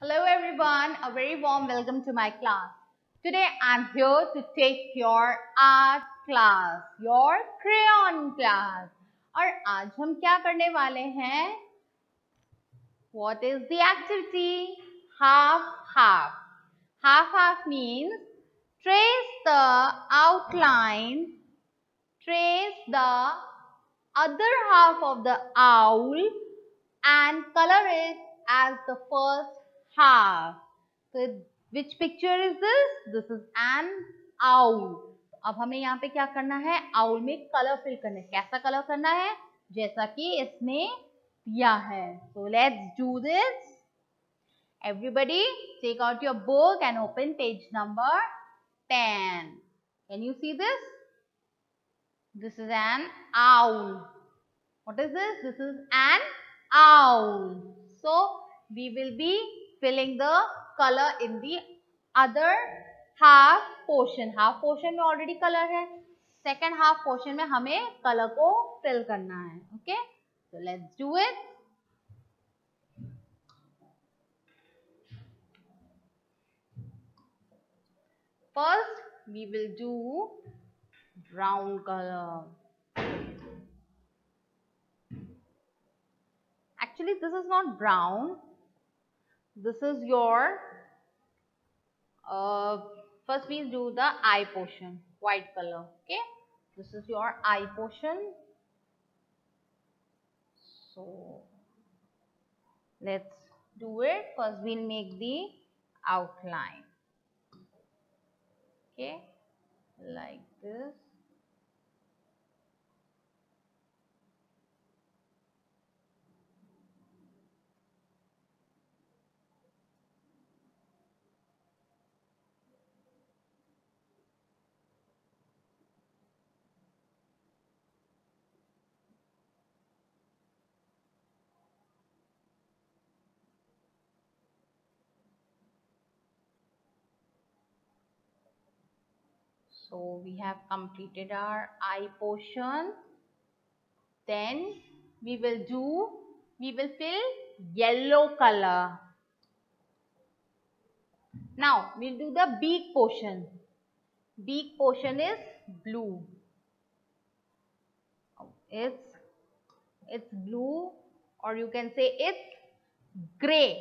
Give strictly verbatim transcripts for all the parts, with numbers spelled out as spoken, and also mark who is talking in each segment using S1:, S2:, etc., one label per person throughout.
S1: Hello everyone, a very warm welcome to my class. Today I'm here to take your art class, your crayon class. और आज हम क्या करने वाले हैं? What is the activity? Half half. Half half means trace the outline, trace the other half of the owl and color it as the first half. So which picture is this? This is an owl. अब हमें यहाँ पे क्या करना है? owl में color fill करना है. कैसा color करना है? जैसा कि इसमें दिया है. So let's do this. Everybody take out your book and open page number ten. Can you see this? This is an owl. What is this? This is an owl. So we will be filling the color in the other half portion. Half portion में already color है. Second half portion में हमें color को fill करना है. Okay? So let's do it. First we will do brown color. Actually this is not brown. This is your uh, first we do the eye portion, white color. Okay, this is your eye portion. So let's do it. First we'll make the outline. Okay, like this. So we have completed our eye portion. Then we will do, we will fill yellow color. Now we'll do the beak portion. Beak portion is blue. It's, it's blue, or you can say it's gray.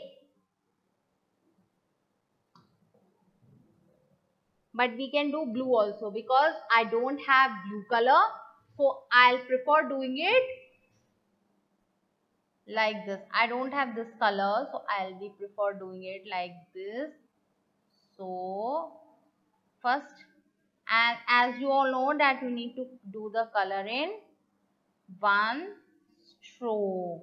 S1: But we can do blue also because I don't have blue color. So I'll prefer doing it like this. I don't have this color, so I'll be prefer doing it like this. So first, and as you all know that you need to do the color in one stroke.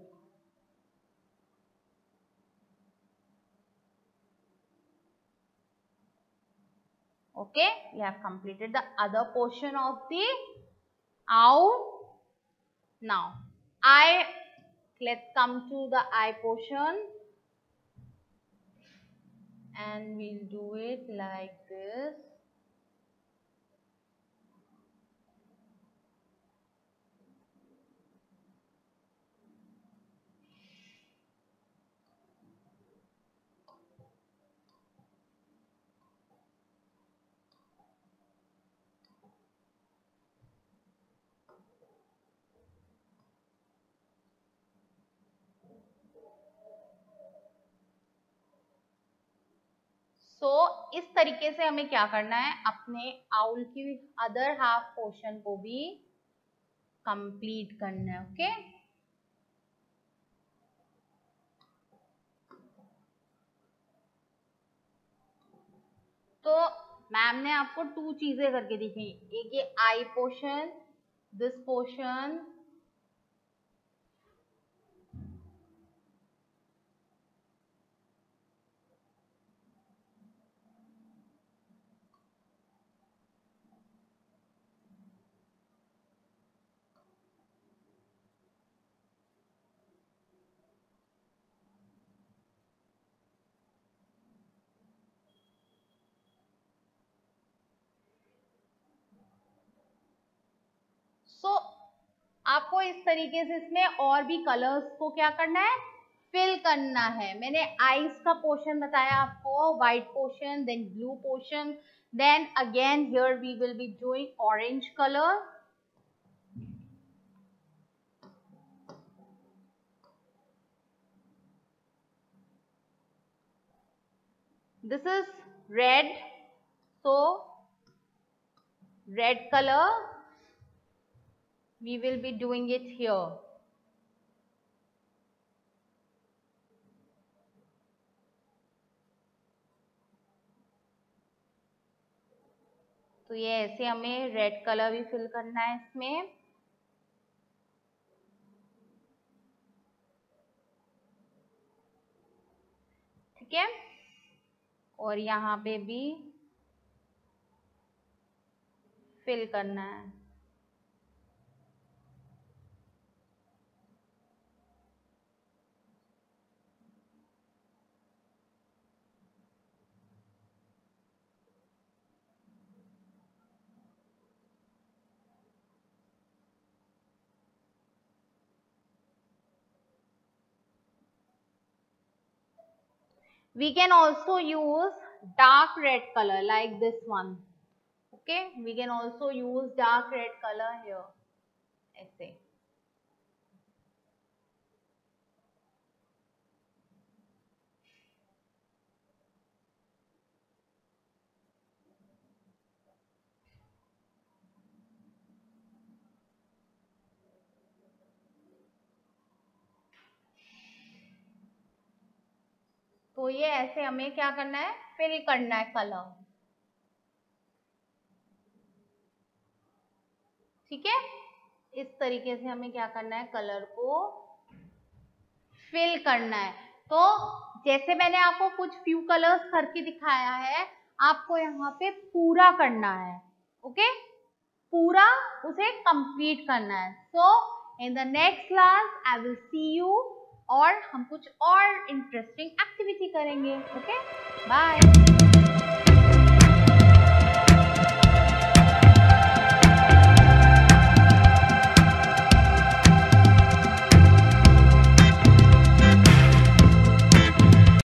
S1: Okay, we have completed the other portion of the owl. Now, eye, let's come to the eye portion. And we'll do it like this. So so, इस तरीके से हमें क्या करना है, अपने owl की other half portion को भी कंप्लीट करना है. ओके, तो मैम ने आपको टू चीजें करके दिखी. एक ये आई portion, this portion, so so, आपको इस तरीके से इसमें और भी कलर्स को क्या करना है, फिल करना है। मैंने आइस का पोर्शन बताया आपको, white portion, then blue portion, then again here we will be doing orange colour. This is red, so red color we will be doing it here. तो ये ऐसे हमें रेड कलर भी फिल करना है इसमें। ठीक है, और यहाँ पे भी फिल करना है। We can also use dark red color like this one. Okay, we can also use dark red color here, ऐसे। तो ये ऐसे हमें क्या करना है, फिल करना है कलर। ठीक है, इस तरीके से हमें क्या करना है, कलर को फिल करना है। तो जैसे मैंने आपको कुछ फ्यू कलर्स करके दिखाया है, आपको यहाँ पे पूरा करना है। ओके, पूरा उसे कंप्लीट करना है। So in the next class I will see you, और हम कुछ और इंटरेस्टिंग एक्टिविटी करेंगे। Okay, bye.